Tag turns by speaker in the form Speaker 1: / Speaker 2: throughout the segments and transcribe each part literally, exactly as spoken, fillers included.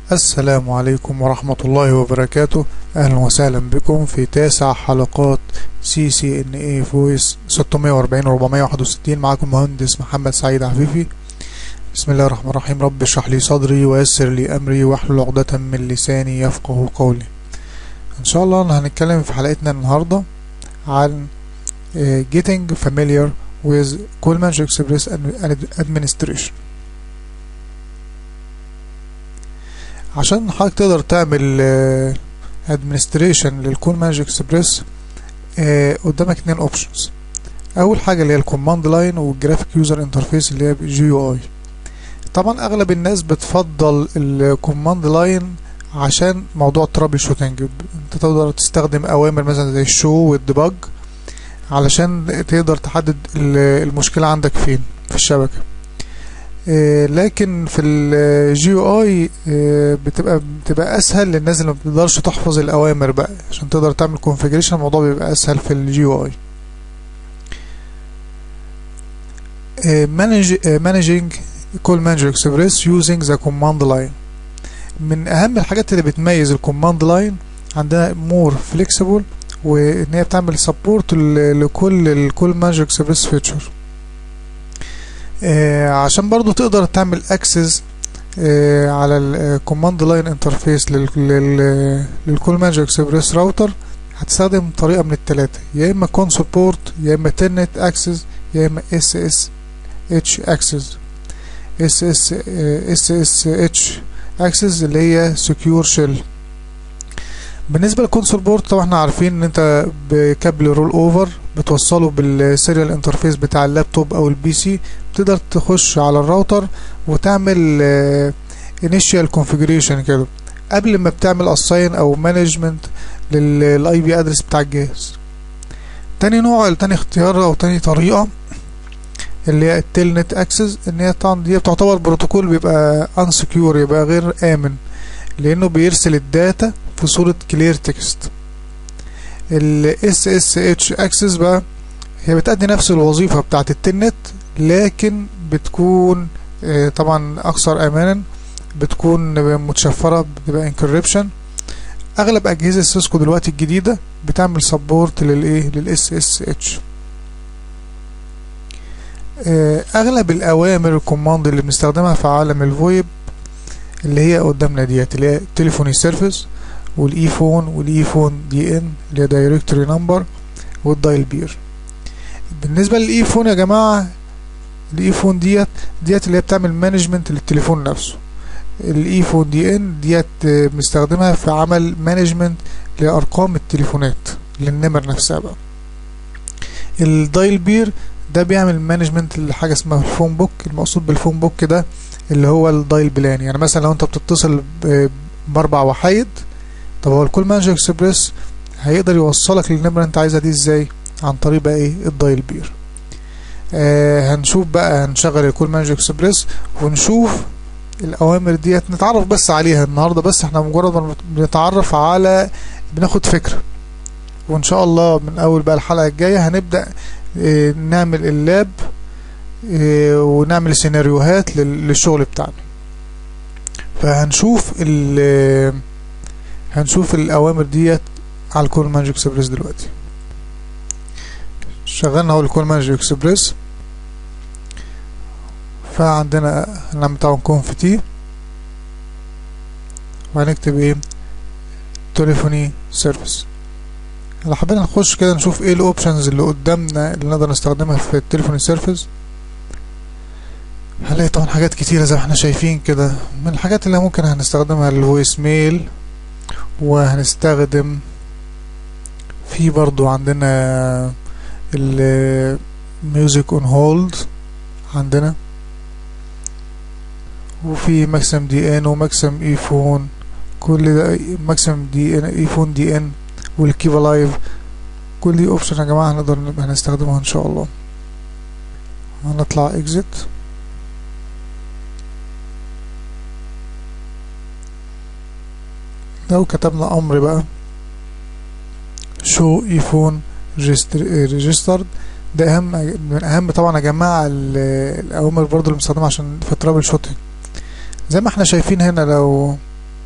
Speaker 1: السلام عليكم ورحمة الله وبركاته. أهلا وسهلا بكم في تاسع حلقات سي سي إن إيه فويس ستمائة وأربعين وأربعمائة وواحد وستين. معكم مهندس محمد سعيد عفيفي. بسم الله الرحمن الرحيم. رب اشرح لي صدري ويسر لي أمري واحلل عقدة من لساني يفقه قولي. إن شاء الله هنتكلم في حلقتنا النهاردة عن getting familiar with Colemanche Express administration. عشان حضرتك تقدر تعمل ادمنستريشن للكولمانج اكسبريس قدامك اتنين اوبشنز. اول حاجه اللي هي الكوماند لاين والجرافيك يوزر انترفيس اللي هي جي يو اي. طبعا اغلب الناس بتفضل الكوماند لاين عشان موضوع الترابل شوتنج. انت تقدر تستخدم اوامر مثلا زي الشو والديباج علشان تقدر تحدد المشكله عندك فين في الشبكه. لكن في الجي يو اي بتبقى بتبقى اسهل للناس اللي ما بتقدرش تحفظ الاوامر بقى، عشان تقدر تعمل كونفيجريشن. الموضوع بيبقى اسهل في الجي يو اي. managing Colemanche Express using the command line. من اهم الحاجات اللي بتميز الكوماند لاين عندها more flexible، وان هي بتعمل سبورت لكل الكولمانج اكسبريس فيتشر. آه عشان برضو تقدر تعمل اكسس آه على الكوماند لاين انترفيس للكولمانج اكسبريس راوتر. هتستخدم طريقه من الثلاثه، يا اما كونسول بورت، يا اما تلنت اكسس، يا اما اس اس اتش اكسس. اس اس اس اس اتش اكسس اللي هي سكيور شيل. بالنسبه للكونسول بورت طبعا احنا عارفين ان انت بكابل رول اوفر بتوصله بالسيريال انترفيس بتاع اللابتوب او البي سي. تقدر تخش على الراوتر وتعمل انيشال كونفيجريشن كده قبل ما بتعمل اساين او مانجمنت للاي بي ادرس بتاع الجهاز. تاني نوع تاني اختيار او تاني طريقه اللي هي التلنت اكسس، ان هي طبعا دي بتعتبر بروتوكول بيبقى انسكيور، يبقى غير امن، لانه بيرسل الداتا في صورة كلير تكست. ال اس اس اتش اكسس بقى هي بتأدي نفس الوظيفة بتاعت التلنت، لكن بتكون طبعا اكثر امانا، بتكون متشفرة، بتبقى انكريبشن. اغلب اجهزة سيسكو دلوقتي الجديدة بتعمل سبورت للايه للاس اس اتش. اغلب الاوامر الكوماند اللي بنستخدمها في عالم الفويب اللي هي قدامنا ديت، اللي هي تليفوني سيرفيس والاي فون والاي فون دي ان اللي هي دايركتوري نمبر والدايل بير. بالنسبه للاي فون يا جماعه، الاي فون ديت ديت اللي هي بتعمل مانجمنت للتليفون نفسه. الاي فون دي ان ديت بنستخدمها في عمل مانجمنت لارقام التليفونات للنمر نفسها بقى. الدايل بير ده بيعمل مانجمنت لحاجه اسمها الفون بوك. المقصود بالفون بوك ده اللي هو الدايل بلان. يعني مثلا لو انت بتتصل باربع وحايد، طب هو الكولمانج اكسبريس هيقدر يوصلك للنمره انت عايزها دي ازاي؟ عن طريق بقى ايه؟ الدايل بير. آه هنشوف بقى، هنشغل الكولمانج اكسبريس ونشوف الاوامر ديت، نتعرف بس عليها النهارده. بس احنا مجرد ما بنتعرف على بناخد فكره، وان شاء الله من اول بقى الحلقه الجايه هنبدا آه نعمل اللاب آه ونعمل سيناريوهات للشغل بتاعنا. فهنشوف ال هنشوف الاوامر ديت على الكولمانج اكسبريس دلوقتي. شغلنا اهو الكولمانج اكسبريس. فعندنا هنعمل بتاعه كونف تي، وهنكتب ايه؟ تليفوني سيرفيس. لو حبينا نخش كده نشوف ايه الاوبشنز اللي قدامنا اللي نقدر نستخدمها في التليفوني سيرفيس. هنلاقي طبعا حاجات كتيرة زي ما احنا شايفين كده. من الحاجات اللي ممكن هنستخدمها الفويس ميل، وهنستخدم في برضو عندنا الميوزك اون هولد عندنا، وفي ماكسيم دي ان وماكسيم اي فون. كل ده ماكسيم دي ان اي فون دي ان والكيبا لايف. كل دي اوبشن يا جماعه هنقدر هنستخدمها ان شاء الله. هنطلع اكزيت. لو كتبنا امر بقى شو ايفون ريجسترد، ده اهم من اهم طبعا يا جماعه الاوامر برضو اللي بنستخدمها عشان في الترابل شوتنج. زي ما احنا شايفين هنا، لو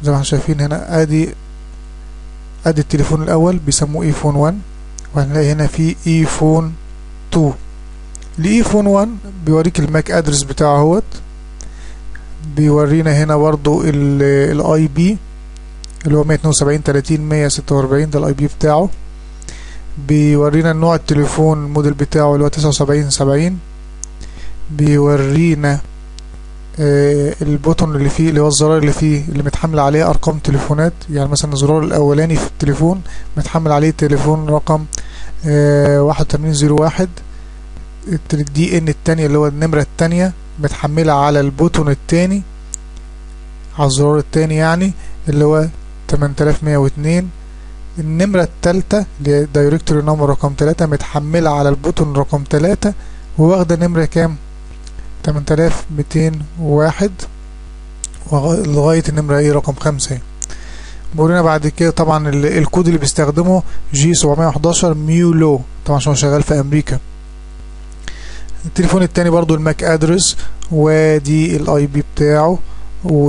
Speaker 1: زي ما احنا شايفين هنا. ادي ادي التليفون الاول بيسموه اي فون واحد، وهنلاقي هنا في اي فون اتنين. الاي فون واحد بيوريك الماك ادرس بتاعه اهوت، بيورينا هنا برضو الاي بي اللي هو مية اتنين وسبعين تلاتين مية ستة واربعين، ده الاي بي بتاعه. بيورينا نوع التليفون الموديل بتاعه اللي هو تسعة وسبعين سبعين. بيورينا آه البوتون اللي فيه اللي هو الزرار اللي فيه اللي متحمل عليه ارقام تليفونات، يعني مثلا الزرار الاولاني في التليفون متحمل عليه تليفون رقم آه واحد وتمانين صفر واحد. الدي ان التانية اللي هو النمرة التانية متحملة على البوتون التاني، على الزرار التاني يعني، اللي هو تمانية آلاف ومية واتنين. النمرة التالتة اللي هي دايركتوري نمبر رقم تلاتة متحملة على البوتون رقم تلاتة، وواخدة نمرة كام؟ تمانية آلاف وميتين وواحد لغاية النمرة ايه رقم خمسة. بورينا بعد كده طبعا الكود اللي بيستخدمه جي سبعمية وحداشر ميولو، طبعا عشان شغال في امريكا. التليفون التاني برضو الماك ادرس، ودي الاي بي بتاعه. و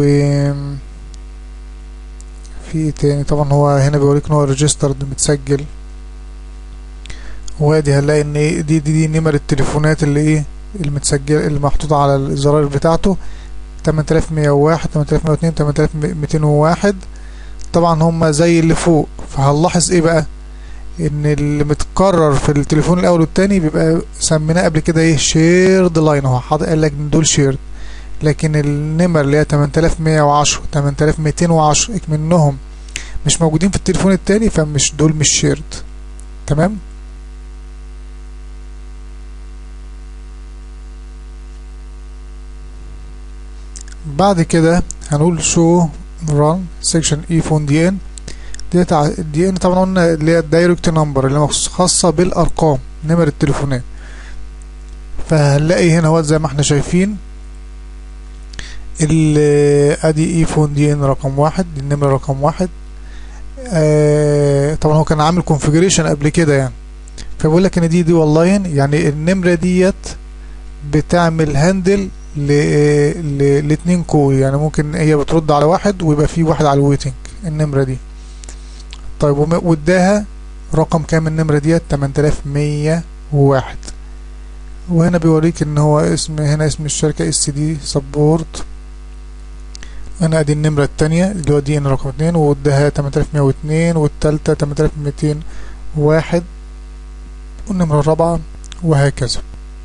Speaker 1: في تاني طبعا هو هنا بيوريك ان هو ريجسترد متسجل. وادي هنلاقي ان دي دي دي نمر التليفونات اللي ايه المتسجل اللي محطوطه على الزرار بتاعته، تمانية آلاف ومية وواحد تمانية آلاف ومية واتنين تمانية آلاف وميتين وواحد. طبعا هما زي اللي فوق. فهنلاحظ ايه بقى؟ ان اللي متكرر في التليفون الاول والتاني بيبقى سميناه قبل كده ايه شيرد لاين، هو حاطط قال لك ان دول شيرد. لكن النمر اللي هي تمانية آلاف ومية وعشرة تمانية آلاف وميتين وعشرة منهم مش موجودين في التليفون التاني، فمش دول مش شيرد. تمام. بعد كده هنقول شو ران سيكشن اي فون دي ان. ديت دي ان طبعا قلنا اللي هي الدايركت نمبر اللي خاصه بالارقام، نمر التليفونات. فهنلاقي هنا اهوت زي ما احنا شايفين ادي اي فون دي ان رقم واحد، دي النمره رقم واحد. آه طبعا هو كان عامل كونفيجريشن قبل كده يعني، فبقول لك ان دي دي والله يعني النمره ديت بتعمل هاندل ل لاتنين كول، يعني ممكن هي بترد على واحد ويبقى في واحد على الويتنج النمره دي. طيب واداها رقم كام النمره ديت؟ تمانية آلاف ومية وواحد. وهنا بيوريك ان هو اسم هنا اسم الشركه اس دي سبورت. هنا ادي النمره الثانيه اللي هو دي ان رقم اتنين، واداها تمانية آلاف ومية واتنين، والثالثه تمانية آلاف وميتين وواحد، والنمره الرابعه وهكذا.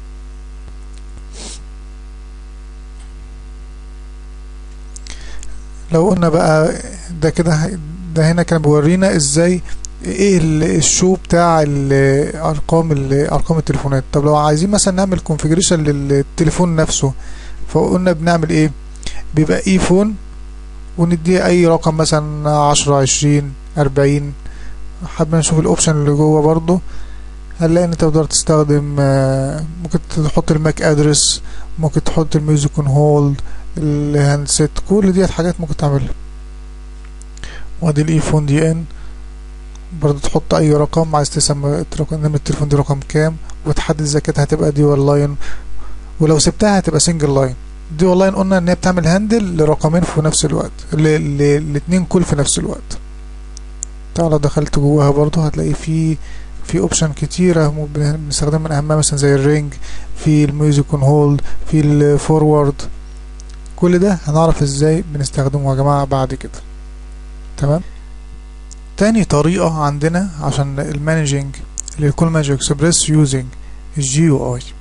Speaker 1: لو قلنا بقى ده كده، ده هنا كان بيورينا ازاي ايه الشو بتاع الارقام ارقام التليفونات. طب لو عايزين مثلا نعمل كونفيجريشن للتليفون نفسه، فقلنا بنعمل ايه؟ بيبقى اي فون ونديه اي رقم مثلا عشرة عشرين اربعين. حابين نشوف الاوبشن اللي جوه برضو، هنلاقي ان انت تقدر تستخدم ممكن تحط الماك ادرس، ممكن تحط الميوزك اون هولد، الهاندسيت، كل ديت حاجات ممكن تعملها. وادي الاي فون دي ان برضو تحط اي رقم عايز تسمى نمرة التليفون دي رقم كام، وتحدد اذا كانت هتبقى دي ولا لاين، ولو سبتها هتبقى سنجل لاين. دي والله قلنا ان هي بتعمل هاندل لرقمين في نفس الوقت، الاتنين كل في نفس الوقت. تعالى دخلت جواها برضو هتلاقي في في اوبشن كتيرة بنستخدمها، من اهمها مثلا زي الرينج، في الميوزك اون هولد، في الفورورد. كل ده هنعرف ازاي بنستخدمه يا جماعة بعد كده. تمام. تاني طريقة عندنا عشان المانجينج للكول مانجر اكسبريس يوزنج الجي يو اي.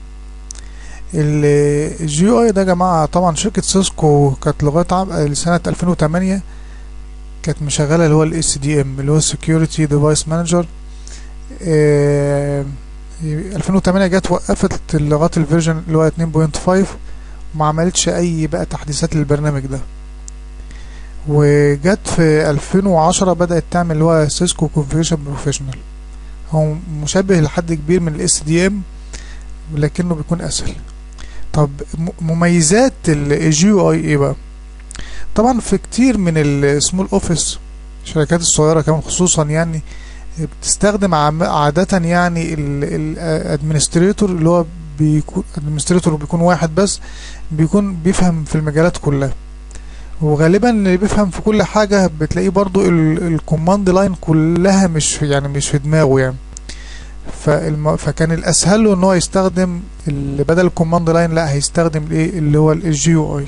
Speaker 1: الجي يو اي ده يا جماعة طبعا شركة سيسكو كانت لغاية سنة ألفين وتمانية كانت مشغلة اللي هو الاس دي ام اللي هو سكيورتي ديفايس مانجر. ألفين وتمانية جت وقفت لغاية الفيرجن اللي هو اتنين نقطة خمسة وما عملتش اي بقى تحديثات للبرنامج ده. وجت في ألفين وعشرة بدأت تعمل اللي هو سيسكو كونفيجريشن بروفيشنال، هو مشابه لحد كبير من الاس دي ام لكنه بيكون اسهل. طب مميزات الجي يو اي ايه بقى؟ طبعا في كتير من السمول اوفيس الشركات الصغيره كمان خصوصا يعني بتستخدم عاده يعني الادمنستريتور اللي هو بيكون ادمنستريتور بيكون واحد بس، بيكون بيفهم في المجالات كلها. وغالبا اللي بيفهم في كل حاجة بتلاقيه برضو الكوماند لاين كلها مش في يعني مش في دماغه يعني. فالم... فكان الاسهل له ان هو يستخدم اللي بدل الكوماند لاين، لا هيستخدم الايه اللي هو الجي يو اي.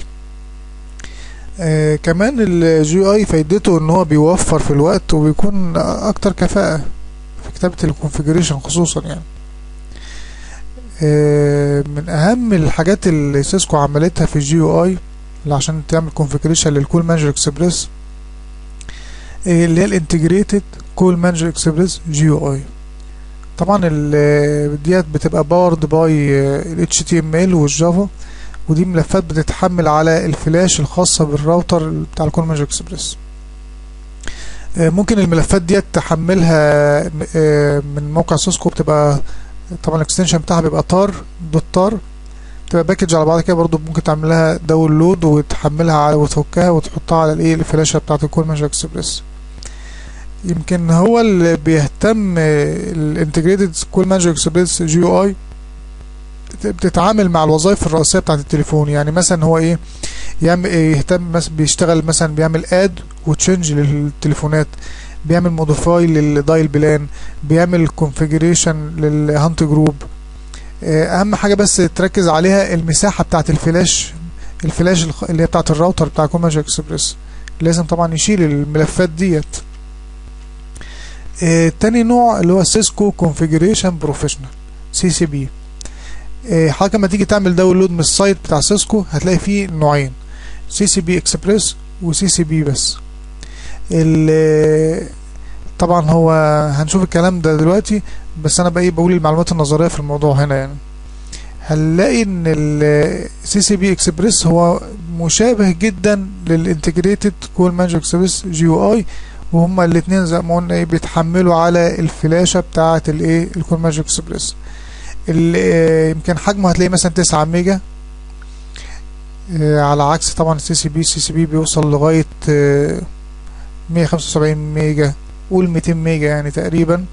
Speaker 1: آه كمان الجي يو اي فايدته ان هو بيوفر في الوقت وبيكون اكتر كفاءة في كتابة الكونفيجريشن خصوصا يعني. آه من اهم الحاجات اللي سيسكو عملتها في الجي يو اي عشان تعمل كونفيجريشن للكول مانجر اكسبريس اللي هي الانتجريتد كول مانجر اكسبريس جي يو اي. طبعا ديت بتبقى باورد باي ال إتش تي إم إل والجافا، ودي ملفات بتتحمل على الفلاش الخاصة بالراوتر بتاع الكول مانجر اكسبريس. ممكن الملفات ديت تحملها من موقع سيسكو، بتبقى طبعا الاكستنشن بتاعها بيبقى تار دوت تار، بتبقى باكج على بعض كده. برضو ممكن تعمل لها داونلود وتحملها على وتفكها وتحطها على الايه الفلاشه بتاعه الكول مانجر اكسبريس. يمكن هو اللي بيهتم الانتجريتد كول مانجر اكسبريس جي يو اي بتتعامل مع الوظائف الرئيسيه بتاعه التليفون. يعني مثلا هو ايه يعمل إيه يهتم مثلا بيشتغل مثلا بيعمل اد وتشنج للتليفونات، بيعمل موديفاي للدايل بلان، بيعمل كونفيجريشن للهانت جروب. اهم حاجه بس تركز عليها المساحه بتاعه الفلاش الفلاش اللي هي بتاعه الراوتر بتاع كول مانجر اكسبريس، لازم طبعا يشيل الملفات ديت. اه تاني نوع اللي هو سيسكو كونفيجريشن بروفيشنال سي سي بي. حضرتك لما تيجي تعمل داونلود من السايت بتاع سيسكو هتلاقي فيه نوعين، سي سي بي اكسبريس وسي سي بي بس. طبعا هو هنشوف الكلام ده دلوقتي، بس انا بقى بقول المعلومات النظريه في الموضوع هنا. يعني هنلاقي ان السي سي بي اكسبريس هو مشابه جدا للانتجريتد كول مانجر اكسبريس جي يو اي، وهما الاثنين زي ما قلنا بيتحملوا على الفلاشه بتاعه الايه الكول مانجر اكسبريس. يمكن حجمه هتلاقي مثلا تسعة ميجا، على عكس طبعا السي سي بي السي سي بي بيوصل لغايه مية وخمسة وسبعين ميجا، قول ميتين ميجا يعني تقريبا.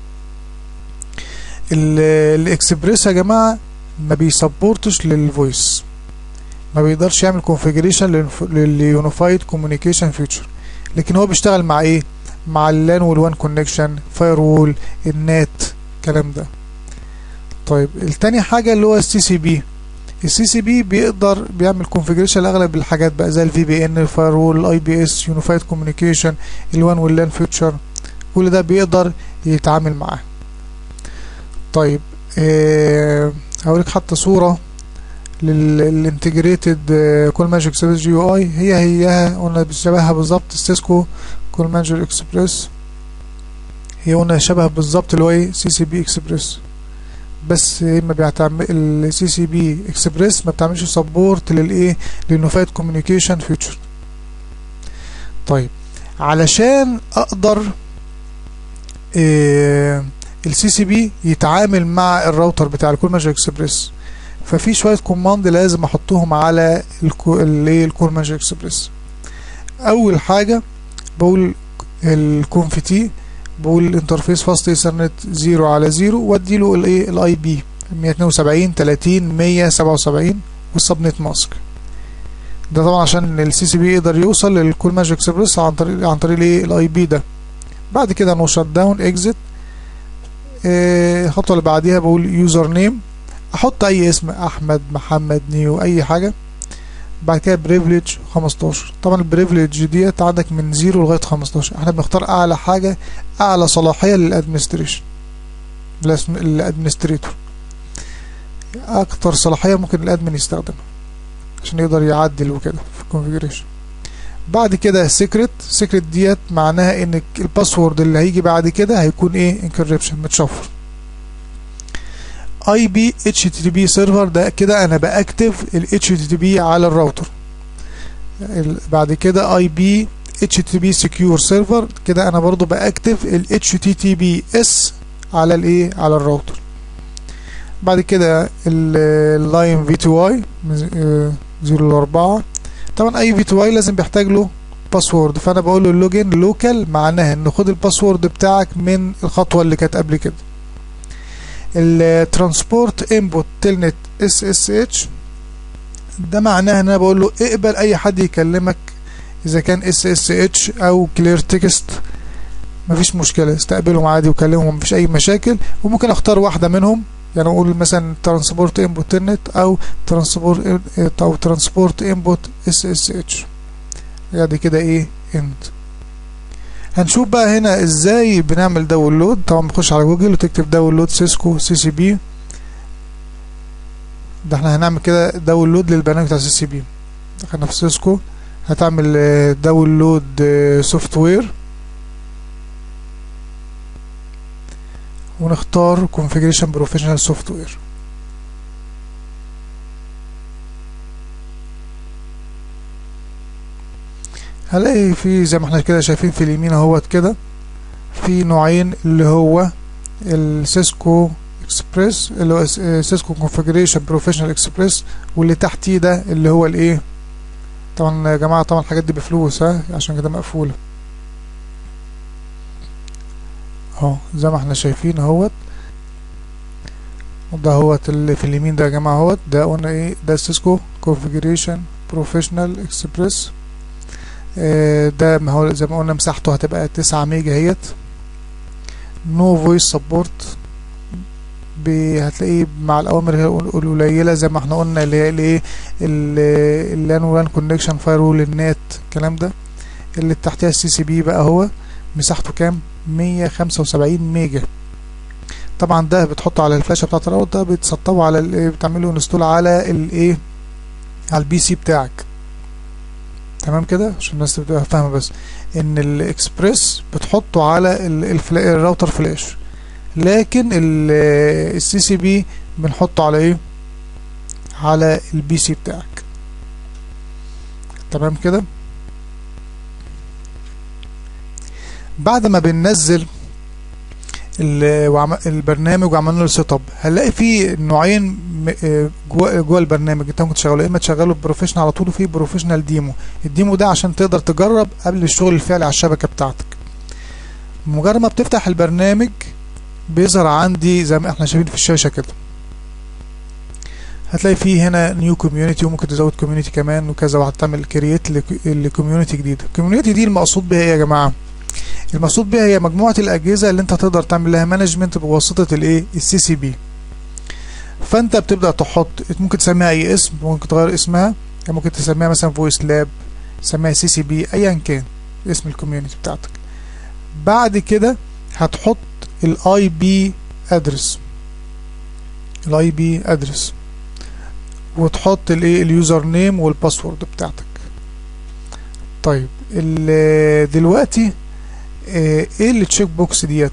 Speaker 1: الاكسبريس يا جماعه ما بيسبورتش للفويس، ما بيقدرش يعمل كونفيجريشن لليونيفايد كوميونيكيشن فيتشر، لكن هو بيشتغل مع ايه مع اللان والوان كونكشن، فاير وول، النات، الكلام ده. طيب التاني حاجه اللي هو السي سي بي. السي سي بي بيقدر بيعمل كونفيجريشن لاغلب الحاجات بقى زي الفي بي ان، الفاير وول، الاي بي اس، يونيفايد كوميونيكيشن، الوان واللان فيتشر، كل ده بيقدر يتعامل معاه. طيب أه هوريك حتى صورة للانتجريتد كول مانجر اكسبريس جي يو اي، هي هي قلنا بشبهها بالظبط السيسكو كول مانجر اكسبريس، هي قلنا شبه بالظبط اللي هو ايه سي سي بي اكسبريس، بس ما بيعتمد السي سي بي اكسبريس ما بتعملش سبورت للايه لليونيفايد كوميونيكيشن فيتشر. طيب علشان اقدر إيه السي سي بي يتعامل مع الراوتر بتاع الكول مانجر اكسبريس، ففي شويه كوماند لازم احطهم على الكول مانجر اكسبريس. اول حاجه بقول الكونف تي، بقول الانترفيس فاست ايثرنت زيرو على زيرو، وادي له الايه الاي بي مية اتنين وسبعين تلاتين مية سبعة وسبعين والسبنت ماسك. ده طبعا عشان السي سي بي يقدر يوصل للكول مانجر اكسبريس عن طريق عن طريق الايه الاي بي ده. بعد كده نو شات داون اكزيت. الخطوه اللي بعديها بقول يوزر نيم، احط اي اسم، احمد، محمد، نيو، اي حاجه. بعد كده بريفليج خمستاشر. طبعا البريفليج ديت عندك من زيرو لغايه خمستاشر، احنا بنختار اعلى حاجه، اعلى صلاحيه للادمنستريشن للادمنستريتور، اكتر صلاحيه ممكن الادمن يستخدمها عشان يقدر يعدل وكده في الكونفيجريشن. بعد كده سيكريت. سيكريت ديت معناها ان الباسورد اللي هيجي بعد كده هيكون ايه انكريبشن متشفر. اي بي اتش تي تي بي سيرفر، ده كده انا باكتف ال اتش تي تي بي على الراوتر. بعد كده اي بي اتش تي تي بي سكيور سيرفر، كده انا برضو باكتف ال اتش تي تي بي اس على الايه على الراوتر. بعد كده اللاين في تو واي زيرو لأربعة. طبعا اي في تو واي لازم بيحتاج له باسورد، فانا بقول له اللوجن لوكال، معناها ان خد الباسورد بتاعك من الخطوه اللي كانت قبل كده. الترانسبورت انبوت تلنت اس اس اتش، ده معناه ان انا بقول له اقبل اي حد يكلمك اذا كان اس اس اتش او كلير تكست مفيش مشكله، استقبلهم عادي وكلمهم مفيش اي مشاكل. وممكن اختار واحده منهم، يعني اقول مثلا ترانسبورت انبوت تلنت او ترانسبورت او ترانسبورت انبوت اس اس اتش. يعني كده ايه اند. هنشوف بقى هنا ازاي بنعمل داونلود. طبعا بخش على جوجل وتكتب داونلود سيسكو سي سي بي. ده احنا هنعمل كده داونلود للبرنامج بتاع سي سي بي. دخلنا في سيسكو، هتعمل داونلود سوفت وير ونختار configuration professional software. هلاقي في زي ما احنا كده شايفين في اليمين اهوت كده في نوعين، اللي هو السيسكو اكسبريس اللي هو سيسكو configuration professional express، واللي تحتيه ده اللي هو الايه. طبعا يا جماعه طبعا الحاجات دي بفلوس، ها عشان كده مقفوله اهو زي ما احنا شايفين اهوت. ده هوت اللي في اليمين ده يا جماعه اهوت، ده قلنا ايه، ده سيسكو configuration professional express. اه ده ما هو زي ما قلنا مساحته هتبقى تسعة ميجا اهيت. نو فويس سبورت، هتلاقيه مع الاوامر القليله زي ما احنا قلنا اللي هي الايه اللان وان كونكشن فايرول النات الكلام ده. اللي تحتها السي سي بي بقى هو مساحته كام؟ مية وخمسة وسبعين ميجا. طبعا ده بتحطه على الفلاشه بتاعت الراوتر، ده بتسطبه على الايه، بتعمله انستول على الايه، على البي سي بتاعك. تمام كده عشان الناس تبقى فاهمه بس ان الاكسبريس بتحطه على الراوتر فلاش، لكن السي سي بي بنحطه على ايه، على البي سي بتاعك. تمام كده. بعد ما بننزل البرنامج وعملنا له سيت اب، هنلاقي فيه نوعين جوه جوه البرنامج. انت ممكن تشغله، يا اما تشغله بروفيشنال على طول، وفي بروفيشنال ديمو. الديمو ده عشان تقدر تجرب قبل الشغل الفعلي على الشبكه بتاعتك. مجرد ما بتفتح البرنامج بيظهر عندي زي ما احنا شايفين في الشاشه كده، هتلاقي فيه هنا نيو كوميونتي، وممكن تزود كوميونتي كمان وكذا، وهتعمل كرييت لكوميونتي جديده. الكوميونتي دي المقصود بها ايه يا جماعه؟ المقصود بها هي مجموعه الاجهزه اللي انت تقدر تعمل لها مانجمنت بواسطه الايه، السي سي بي. فانت بتبدا تحط، ممكن تسميها اي اسم، ممكن تغير اسمها، ممكن تسميها مثلا فويس لاب، تسميها سي سي بي، ايا كان اسم الكوميونتي بتاعتك. بعد كده هتحط الاي بي ادرس، الاي بي ادرس، وتحط الايه، اليوزر نيم والباسورد بتاعتك. طيب دلوقتي ايه اللي تشيك بوكس ديت؟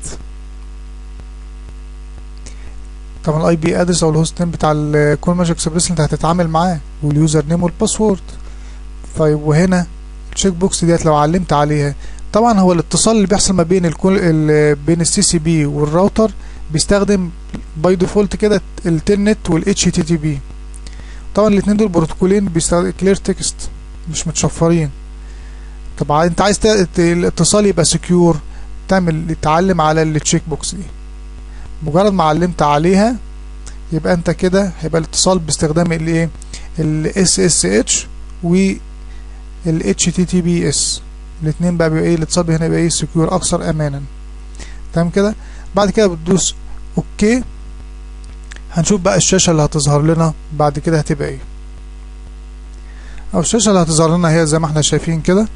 Speaker 1: طبعا الاي بي ادرس او الهوست نيم بتاع الكول ماجيك اكسبريس اللي انت هتتعامل معاه، واليوزر نيم والباسورد. طيب وهنا التشيك بوكس ديت لو علمت عليها، طبعا هو الاتصال اللي بيحصل ما بين الكل بين السي سي بي والراوتر بيستخدم باي ديفولت كده التلنت والاتش تي تي بي. طبعا الاثنين دول بروتوكولين بيستخدم كلير تكست، مش متشفرين. طبعا انت عايز الاتصال يبقى سكيور، تعمل تعلم على التشيك بوكس دي. مجرد ما علمت عليها يبقى انت كده هيبقى الاتصال باستخدام الايه، الاس اس اتش والاتش تي تي بي اس، الاثنين بقى بيبقى ايه، الاتصال هنا يبقى ايه، سكيور، اكثر امانا. تمام كده. بعد كده بتدوس اوكي. هنشوف بقى الشاشه اللي هتظهر لنا بعد كده هتبقى ايه. او الشاشه اللي هتظهر لنا هي زي ما احنا شايفين كده.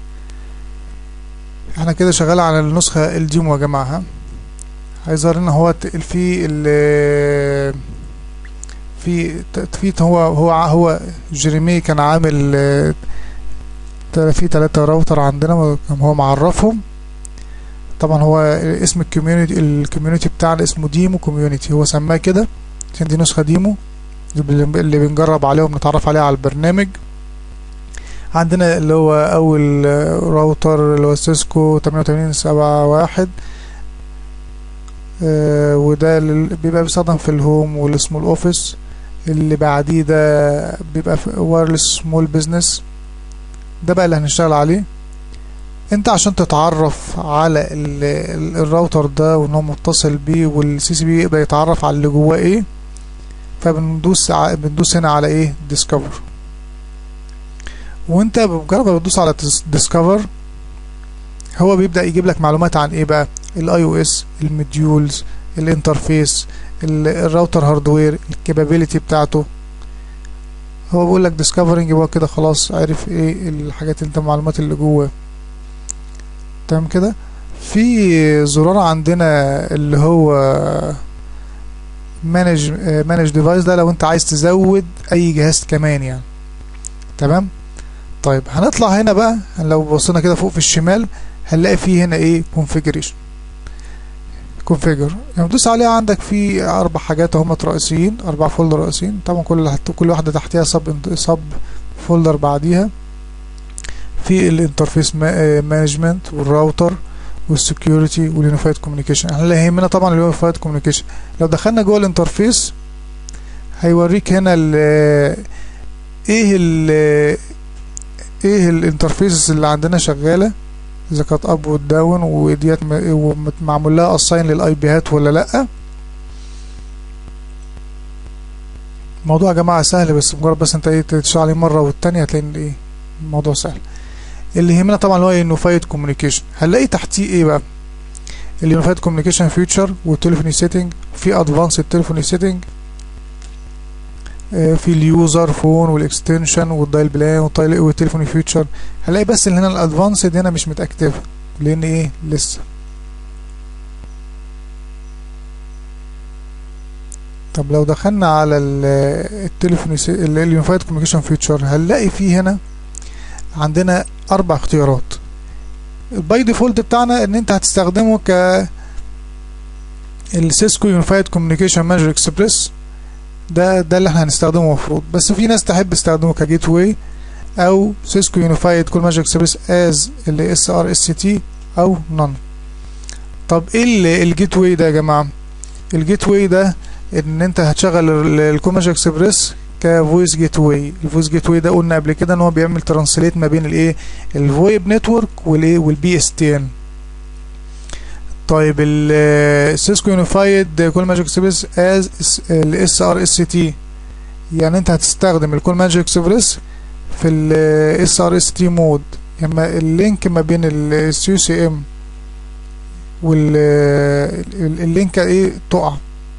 Speaker 1: احنا كده شغال على النسخه الديمو يا جماعه. ها هيظهر لنا هو في ال في في هو هو هو جيريمي كان عامل في ثلاثة راوتر عندنا، هو معرفهم. طبعا هو اسم الكوميونتي الكوميونتي بتاعنا اسمه ديمو كوميونتي، هو سماه كده عشان دي نسخه ديمو اللي بنجرب عليه وبنتعرف عليه على البرنامج. عندنا اللي هو اول راوتر اللي هو سيسكو تمانية وتمانين سبعة واحد، آه وده اللي بيبقى بيستخدم في الهوم واللي اسمه الاوفيس. اللي بعديه ده بيبقى وايرلس سمول بزنس، ده بقى اللي هنشتغل عليه. انت عشان تتعرف على الراوتر ده وان هو متصل بيه والسي سي بي يقدر يتعرف على اللي جواه ايه، فبندوس بندوس هنا على ايه، ديسكفر. وانت بمجرد ما بتدوس على ديسكفر هو بيبدأ يجيب لك معلومات عن ايه بقى؟ الاي او اس، المديولز، الانترفيس، الراوتر هاردوير، الكابابيلتي بتاعته. هو بيقول لك ديسكفرنج، يبقى كده خلاص عارف ايه الحاجات اللي انت المعلومات اللي جوه. تمام كده. في زرار عندنا اللي هو مانج مانج ديفايس، ده لو انت عايز تزود اي جهاز كمان يعني. تمام. طيب هنطلع هنا بقى، لو بصينا كده فوق في الشمال هنلاقي فيه هنا ايه؟ كونفيجريشن، كونفيجر. لما تدوس عليها عندك في اربع حاجات هم رئيسيين، اربع فولدر رئيسيين طبعا، كل كل واحده تحتها سب سب فولدر بعديها. في الانترفيس مانجمنت والراوتر والسكيورتي واليونيفايد كوميونيكيشن. احنا اللي يهمنا طبعا اليونيفايد كوميونيكيشن. لو دخلنا جوه الانترفيس هيوريك هنا ال ايه ال ايه الانترفيس اللي عندنا شغاله، اذا كانت اب والداون وديت معمول لها اساين للاي بيات ولا لا. الموضوع يا جماعه سهل، بس مجرد بس انت ايه تشتغل عليه مره والتانيه هتلاقي ايه الموضوع سهل. اللي يهمنا طبعا اللي هو اليونيفايد كوميونيكيشن. هنلاقي تحتيه ايه بقى؟ اليونيفايد كوميونيكيشن فيتشر والتليفوني سيتنج، وفي ادفانسد تليفوني سيتنج، في اليوزر فون والاكستنشن والدايل بلان والتليفوني فيتشر. هنلاقي بس اللي هنا الادفانسد هنا مش متاكتفه لان ايه لسه. طب لو دخلنا على التليفوني اليونيفايد كوميونيكيشن فيتشر هنلاقي فيه هنا عندنا اربع اختيارات. الباي ديفولت بتاعنا ان انت هتستخدمه ك السيسكو يونيفايد كوميونيكيشن مانجر اكسبريس، ده ده اللي احنا هنستخدمه المفروض. بس في ناس تحب تستخدمه كجيت واي او سيسكو يونيفايد كول مانجر اكسبريس از اللي اس ار اس تي او نون. طب ايه الجيت واي ده يا جماعه؟ الجيت واي ده ان انت هتشغل الكول مانجر اكسبريس كفويس جيت واي. الفويس جيت واي ده قلنا قبل كده ان هو بيعمل ترانسليت ما بين الايه الفويب نتورك والايه والبي اس تي ان. طيب السيسكو يونيفايد كول مانجر اكسبريس از الاس ار اس تي، يعني انت هتستخدم الكول مانجر اكسبريس في الاس ار اس تي مود، اما اللينك ما بين السي سي ام واللينك ايه تقع.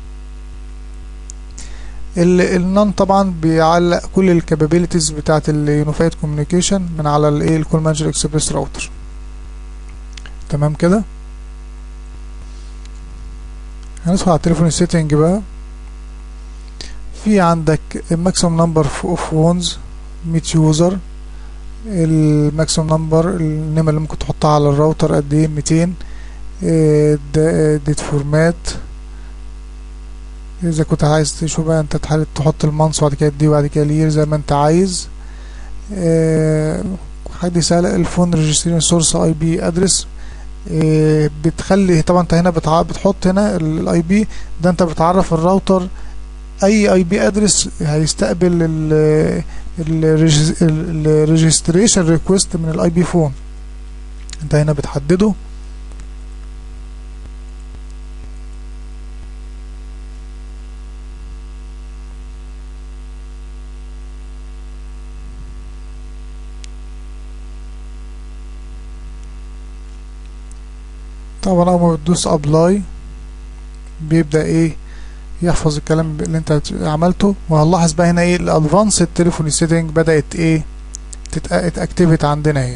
Speaker 1: النون طبعا بيعلق كل الكابابيلتيز بتاعت اليونيفايد كوميونيكيشن من على الايه الكول مانجر اكسبريس راوتر. تمام كده. هندخل على التليفون سيتنج بقى. في عندك الماكسيمم نمبر اوف فونز مية يوزر، الماكسيمم نمبر النمر اللي ممكن تحطها على الراوتر قد ايه ميتين، ديت فورمات اذا كنت عايز تشوف بقى انت تحط المانس وبعد كده دي وبعد كده الير زي ما انت عايز. حاجه سهله. الفون ريجستريشن سورس اي بي ادرس، بتخلي طبعا انت هنا بتحط هنا الاي بي ده، انت بتعرف الراوتر اي اي بي ادرس هيستقبل الريجستريشن ريكوست من الاي بي فون، انت هنا بتحدده. طبعا اول ما بتدوس ابلاي بيبدأ ايه يحفظ الكلام اللي انت عملته. وهنلاحظ بقى هنا ايه الادفانسد تليفوني سيتنج بدأت ايه تتاكتيفيت عندنا اهيت.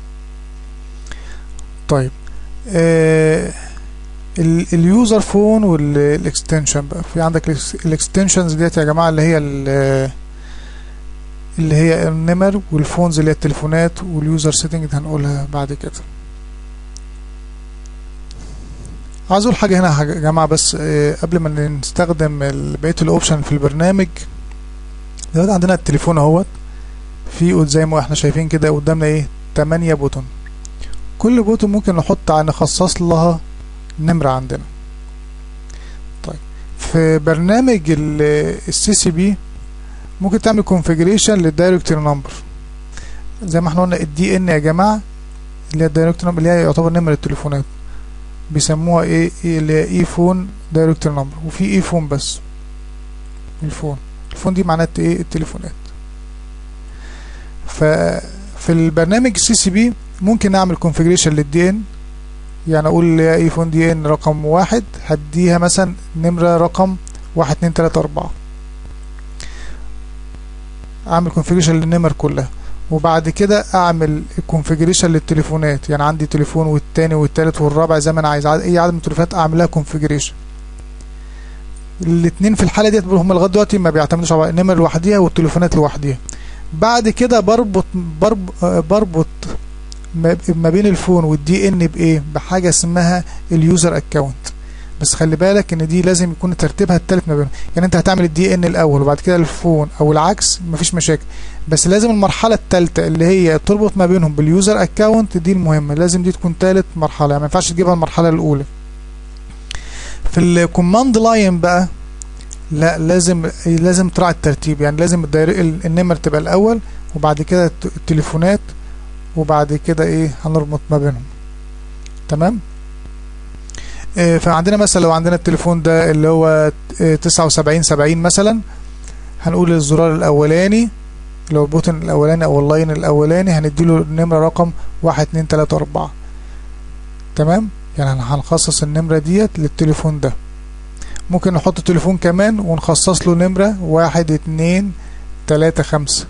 Speaker 1: طيب آه اليوزر فون والاكستنشن بقى، في عندك الاكستنشنز ديت يا جماعه اللي هي اللي هي النمر، والفونز اللي هي التليفونات، واليوزر سيتنج هنقولها بعد كده. عايز اقول حاجه هنا يا جماعه بس قبل ما نستخدم بقيه الاوبشن في البرنامج. دلوقتي عندنا التليفون اهوت، في زي ما احنا شايفين كده قدامنا ايه تمانية بوتون. كل بوتون ممكن نحط نخصص لها نمره عندنا. طيب في برنامج السي سي بي ممكن تعمل كونفيجريشن للدايركتوري نمبر زي ما احنا قلنا. الدي ان يا جماعه اللي هي الدايركتوري نمبر اللي هي يعتبر نمره التليفونات، بيسموها ايه اللي هي اي فون دايركتوري نمبر. وفي اي فون بس الفون الفون دي معناتها ايه التليفونات. ففي البرنامج سي سي بي ممكن اعمل كونفيجريشن للدي ان، يعني اقول يا ايفون دي ان رقم واحد هديها مثلا نمرة رقم واحد اتنين تلاتة اربعة، اعمل كونفيجريشن للنمر كلها. وبعد كده اعمل كونفيجريشن للتليفونات، يعني عندي تليفون والتاني والتالت والرابع زي ما انا عايز، اي عدد من التليفونات اعملها كونفيجريشن. الاثنين في الحاله ديت هم لغايه دلوقتي ما بيعتمدوش على النمر لوحديها والتليفونات لوحديها. بعد كده بربط بربط, بربط ما بين الفون والدي ان بايه؟ بحاجه اسمها اليوزر اكونت. بس خلي بالك ان دي لازم يكون ترتيبها التالت ما بينهم، يعني انت هتعمل الدي ان الاول وبعد كده الفون او العكس مفيش مشاكل، بس لازم المرحله الثالثه اللي هي تربط ما بينهم باليوزر اكونت دي المهمه، لازم دي تكون ثالث مرحله، يعني ما ينفعش تجيبها المرحله الاولى. في الكوماند لاين بقى لا، لازم لازم تراعي الترتيب، يعني لازم النمر تبقى الاول وبعد كده التليفونات وبعد كده ايه هنربط ما بينهم. تمام. اه فعندنا مثلا لو عندنا التليفون ده اللي هو تسعة وسبعين سبعين مثلا، هنقول الزرار الاولاني اللي هو البوتن الاولاني او اللاين الاولاني هنديله النمره رقم واحد اتنين تلاتة اربعة. تمام، يعني هنخصص النمره ديت للتليفون ده. ممكن نحط تليفون كمان ونخصص له نمره واحد اتنين تلاتة خمسة.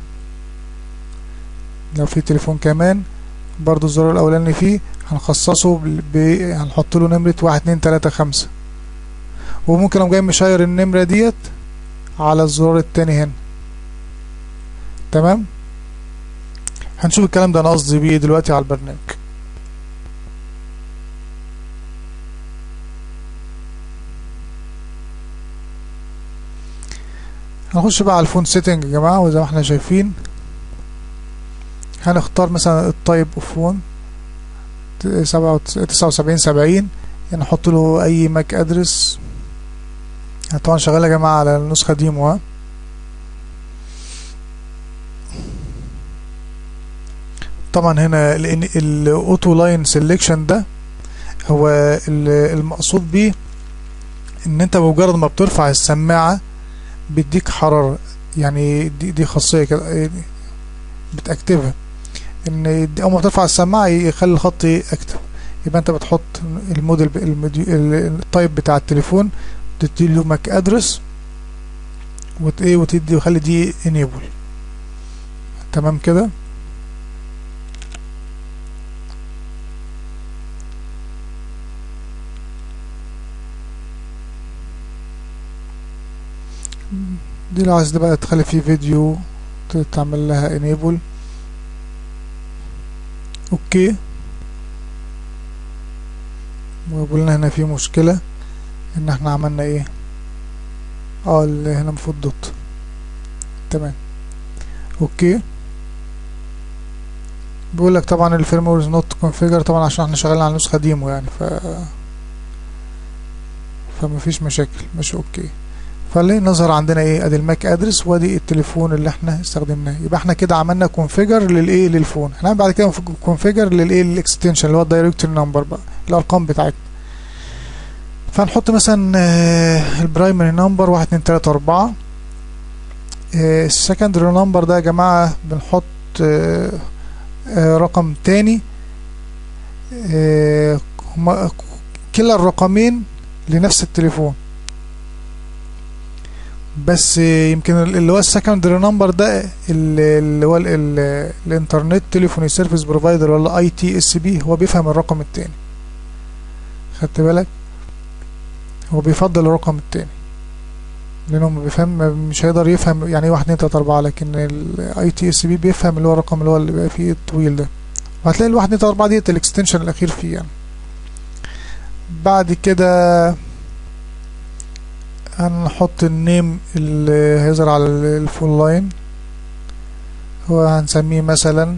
Speaker 1: لو في تليفون كمان برضو الزرار الاولاني فيه هنخصصه ب... هنحط له نمره واحد اتنين تلاتة خمسة. وممكن اقوم جاي مشاير النمره ديت على الزرار التاني هنا. تمام، هنشوف الكلام ده انا قصدي بيه دلوقتي على البرنامج. هنخش بقى على الفون سيتنج يا جماعه، وزي ما احنا شايفين هنختار مثلا التايب اوف فون تسعة وسبعين سبعين، يعني نحط له اي ماك ادرس. طبعا شغال يا جماعه على النسخه ديمو. ها طبعا هنا الاوتو لاين سيلكشن ده هو المقصود بيه ان انت بمجرد ما بترفع السماعه بيديك حراره، يعني دي, دي خاصيه كده بتاكتفها، ان اول ما بترفع السماعه يخلي الخط اكتف. يبقى انت بتحط الموديل التايب بتاع التليفون، تدي له ماك ادرس وت ايه وتدي وخلي دي انيبل. تمام كده. دي لو عايز بقى تخلي فيه فيديو تعمل لها انيبل. اوكي، وقلنا هنا في مشكلة ان احنا عملنا ايه، اه اللي هنا المفروض دوت. تمام اوكي. بيقول لك طبعا الفيرموير از نوت كونفيجر، طبعا عشان احنا شغالين على نسخة ديمو يعني ف فمفيش مشاكل. مش اوكي. فاللي نظهر عندنا ايه، ادي الماك ادرس وادي التليفون اللي احنا استخدمناه. يبقى احنا كده عملنا كونفيجر للايه للفون. هنعمل بعد كده كونفيجر للايه للاكستنشن اللي هو الدايركتوري نمبر بقى الارقام بتاعتنا. فنحط مثلا البرايمري نمبر واحد اتنين تلاتة اربعة. السكندري نمبر ده يا جماعه بنحط رقم تاني. هما كلا الرقمين لنفس التليفون، بس يمكن اللي هو السكندري نمبر ده اللي هو الانترنت تليفوني سيرفيس بروفايدر ولا اي تي اس بي هو بيفهم الرقم التاني. خدت بالك؟ هو بيفضل الرقم التاني لانه ما بيفهم، مش هيقدر يفهم يعني ايه واحد اتنين تلاتة اربعة، لكن الاي تي اس بي بيفهم اللي هو الرقم اللي هو اللي بقى فيه الطويل ده. وهتلاقي الواحد اتنين تلاتة اربعة ديت الاكستنشن الاخير فيه يعني. بعد كده هنحط النيم اللي هيظهر على الفول لاين، هو هنسميه مثلا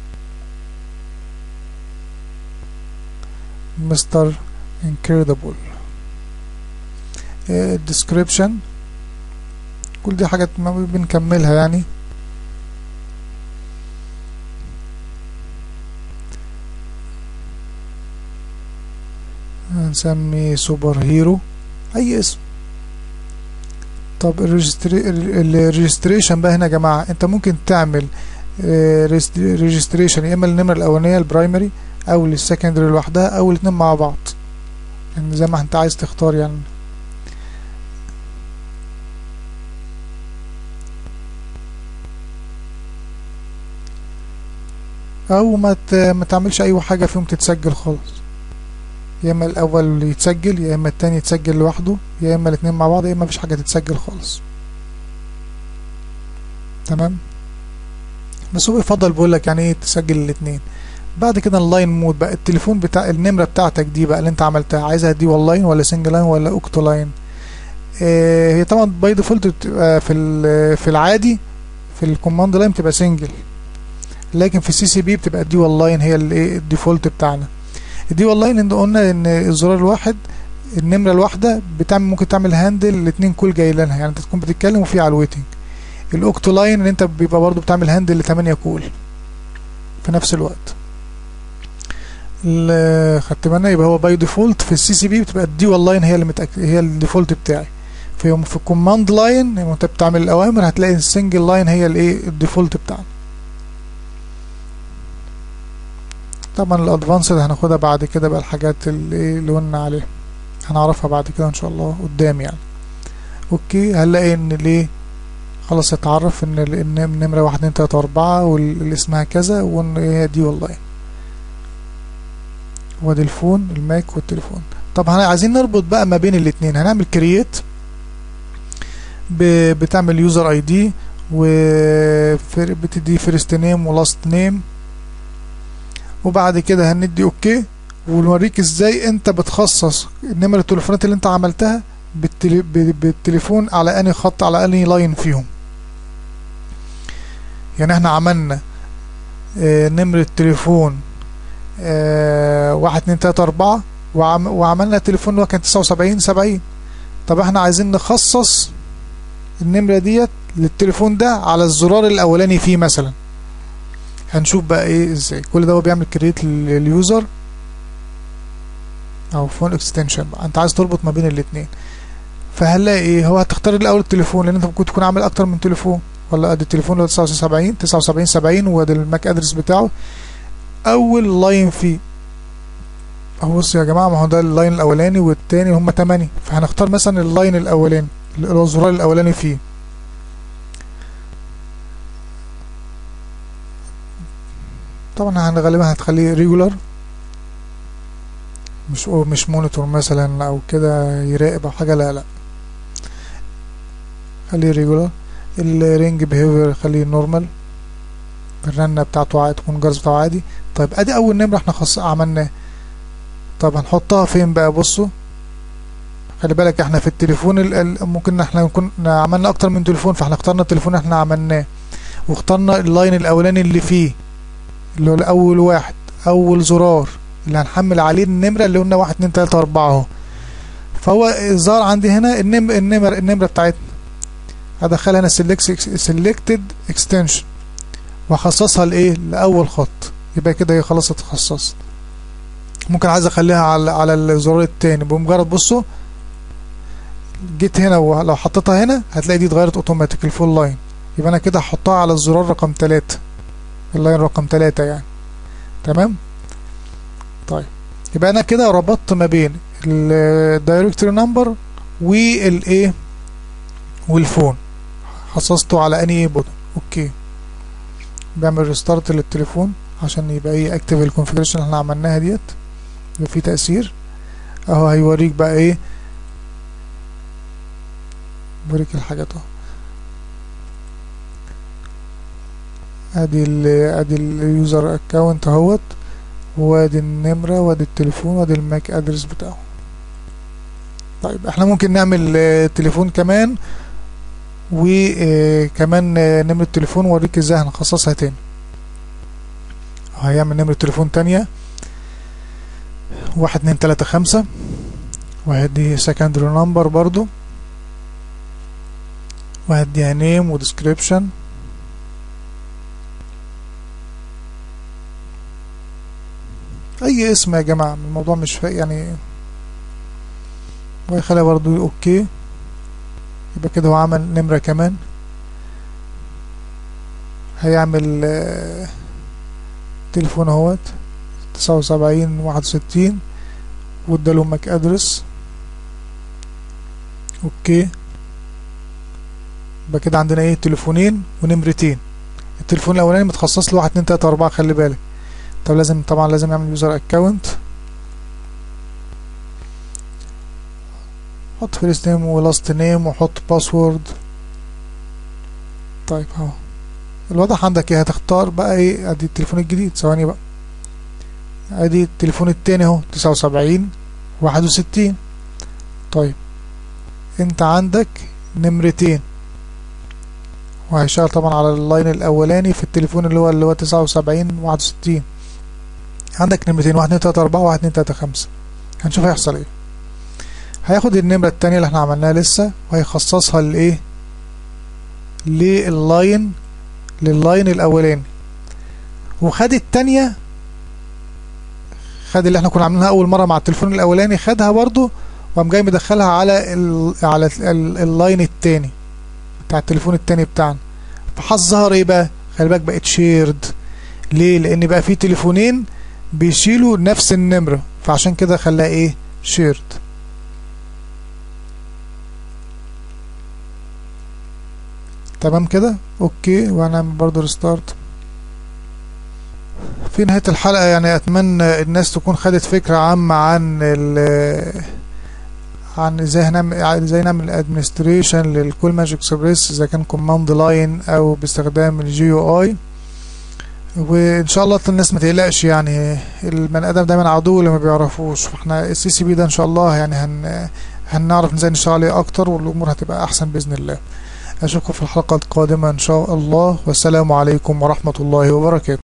Speaker 1: مستر انكريدبل. الديسكريبشن كل دي حاجات ما بنكملها يعني. هنسمي سوبر هيرو اي اسم. طب الريجستريشن بقى هنا يا جماعه انت ممكن تعمل ريجستريشن يا اما النمرة الاولانية البرايمري او السكندري لوحدها او الاتنين مع بعض، يعني زي ما انت عايز تختار يعني. او ما ما تعملش اي حاجة فيهم تتسجل خالص، يا اما الاول يتسجل يا اما التاني يتسجل لوحده يا اما الاتنين مع بعض يا اما مفيش حاجة تتسجل خالص. تمام، بس هو يفضل بيقول لك يعني ايه تسجل الاتنين. بعد كده اللاين مود بقى، التليفون بتاع النمرة بتاعتك دي بقى اللي انت عملتها عايزها دي واللاين ولا سنجل لاين ولا اوكتو لاين. اه هي طبعا باي ديفولت بتبقى في في العادي في الكوماند لاين بتبقى سنجل، لكن في السي سي بي بتبقى دي واللاين هي الايه الديفولت بتاعنا. الدي واللاين ان قلنا ان الزرار الواحد النمرة الواحدة بتعمل ممكن تعمل هاندل الاتنين كول جاي لها، يعني انت تكون بتتكلم وفي على الويتنج. الاوكتو لاين ان انت بيبقى برضو بتعمل هاندل لتمانية كول في نفس الوقت. خدت بالنا، يبقى هو باي ديفولت في السي سي بي بتبقى الدي واللاين هي اللي متأكد هي الديفولت بتاعي. في في الكوماند لاين لما انت بتعمل الاوامر هتلاقي السنجل لاين هي الايه الديفولت بتاعنا. طبعا الادفانسد هناخدها بعد كده بقى، الحاجات اللي اللي قلنا عليها هنعرفها بعد كده ان شاء الله قدام يعني. اوكي، هنلاقي ان ليه خلاص اتعرف ان النمرة واحد اتنين تلاتة اربعة واللي اسمها كذا وان هي دي والله. وادي الفون الماك والتليفون. طب عايزين نربط بقى ما بين الاتنين، هنعمل كرييت بتعمل يوزر اي دي وبتدي فيرست نيم ولاست نيم، وبعد كده هندي اوكي ونوريك ازاي انت بتخصص النمر التليفونات اللي انت عملتها بالتلي... بالتليفون على اني خط على اني لاين فيهم. يعني احنا عملنا اه نمرة التليفون اه واحد اتنين تلاتة اربعة وعم... وعملنا التليفون اللي هو كان تسعة وسبعين سبعين. طب احنا عايزين نخصص النمرة ديت للتليفون ده على الزرار الاولاني فيه مثلا، هنشوف بقى ايه ازاي. كل ده هو بيعمل كرييت لليوزر او فون اكستنشن بقى، انت عايز تربط ما بين الاتنين. فهنلاقي ايه، هو هتختار الاول التليفون لان انت ممكن تكون عامل اكتر من تليفون، ولا ادي التليفون اللي هو تسعة وسبعين تسعة وسبعين سبعين وادي الماك ادرس بتاعه اول لاين فيه اهو. بصوا يا جماعه، ما هو ده اللاين الاولاني والتاني هما تمانية، فهنختار مثلا اللاين الاولاني اللي هو الزرار الاولاني فيه. طبعا غالبا هتخليه ريجولار مش مش مونيتور مثلا او كده يراقب او حاجه، لا لا خليه ريجولار. الرينج بيهيفير خليه نورمال، الرنه بتاعته عادي تكون الجرس بتاعه عادي. طيب ادي اول نمره احنا خاص عملناه. طب هنحطها فين بقى؟ بصوا خلي بالك احنا في التليفون ممكن احنا نكون عملنا اكتر من تليفون، فاحنا اخترنا التليفون احنا عملناه واخترنا اللاين الاولاني اللي فيه اللي هو الاول واحد اول زرار اللي هنحمل عليه النمره اللي قلنا واحد اتنين تلاتة اربعة اهو. فهو ظهر عندي هنا النمر النمر النمره بتاعتنا، هدخلها انا سيلكتد اكستنشن واخصصها لايه لاول خط، يبقى كده هي خلاص اتخصصت. ممكن عايز اخليها على على الزرار التاني بمجرد بصوا جيت هنا ولو حطيتها هنا هتلاقي دي اتغيرت اوتوماتيك الفول لاين، يبقى انا كده هحطها على الزرار رقم تلاتة اللاين رقم تلاتة يعني. تمام. طيب يبقى انا كده ربطت ما بين الدايركتوري نمبر والايه والفون، خصصته على اني بوتن. اوكي، بعمل ريستارت للتليفون عشان يبقى ايه اكتف الكونفيجريشن اللي احنا عملناها ديت يبقى في تأثير اهو. هيوريك بقى ايه، بوريك الحاجات اهو. ادي ال ادي اليوزر اكونت اهوت، وادي النمرة وادي التليفون وادي الماك ادرس بتاعه. طيب احنا ممكن نعمل اه تليفون كمان وكمان اه نمرة تليفون ووريك ازاي هنخصصها تاني. هيعمل نمرة تليفون تانية واحد اتنين تلاتة خمسة وهدي سكندري نمبر برضو وهديها نيم وديسكريبشن. اي اسم يا جماعة، الموضوع مش فاق يعني، ويخليها برضو اوكي. يبقى كده هو عمل نمرة كمان هيعمل آه تليفون اهوت تسعة وسبعين واحد وستين واداله ماك ادرس. اوكي، يبقى كده عندنا ايه؟ تليفونين ونمرتين. التليفون الاولاني متخصص له واحد اتنين تلاتة اربعة، خلي بالك. طب لازم طبعا لازم يعمل يوزر اكونت، حط فيرست نيم ولاست نيم وحط باسورد. طيب اهو الواضح عندك ايه؟ هتختار بقى ايه؟ ادي التليفون الجديد، ثواني بقى، ادي التليفون التاني اهو تسعة وسبعين واحد وستين. طيب انت عندك نمرتين، وهيشتغل طبعا على اللاين الاولاني في التليفون اللي هو اللي هو تسعة وسبعين واحد وستين. عندك نمرتين، واحد اتنين تلاتة اربعة واحد اتنين تلاتة خمسة. هنشوف هيحصل ايه. هياخد النمرة التانية اللي احنا عملناها لسه وهيخصصها لايه؟ لللاين لللاين الاولاني، وخد التانية، خد اللي احنا كنا عاملينها اول مرة مع التليفون الاولاني، خدها برضو وقام جاي مدخلها على ال على ال اللاين التاني بتاع التليفون التاني بتاعنا. فحظ ظهر ايه بقى؟ خلي بالك بقت شيرد. ليه؟ لان بقى في تليفونين بيشيلوا نفس النمرة، فعشان كده خلاها ايه؟ شيرد. تمام كده؟ اوكي، وهنعمل برضو ريستارت. في نهاية الحلقة يعني اتمنى الناس تكون خدت فكرة عامة عن ال عن ازاي هنعمل ازاي نعمل ادمنستريشن للكول ماجيك اكسبريس، اذا كان كوماند لاين او باستخدام الجي يو اي. وان شاء الله الناس ما تقلقش، يعني البني ادم دايما عدو اللي ما بيعرفوش، فاحنا السي سي بي ده ان شاء الله يعني هن هنعرف ازاي نشتغل عليه اكتر، والامور هتبقى احسن باذن الله. اشوفكم في الحلقة القادمة ان شاء الله، والسلام عليكم ورحمة الله وبركاته.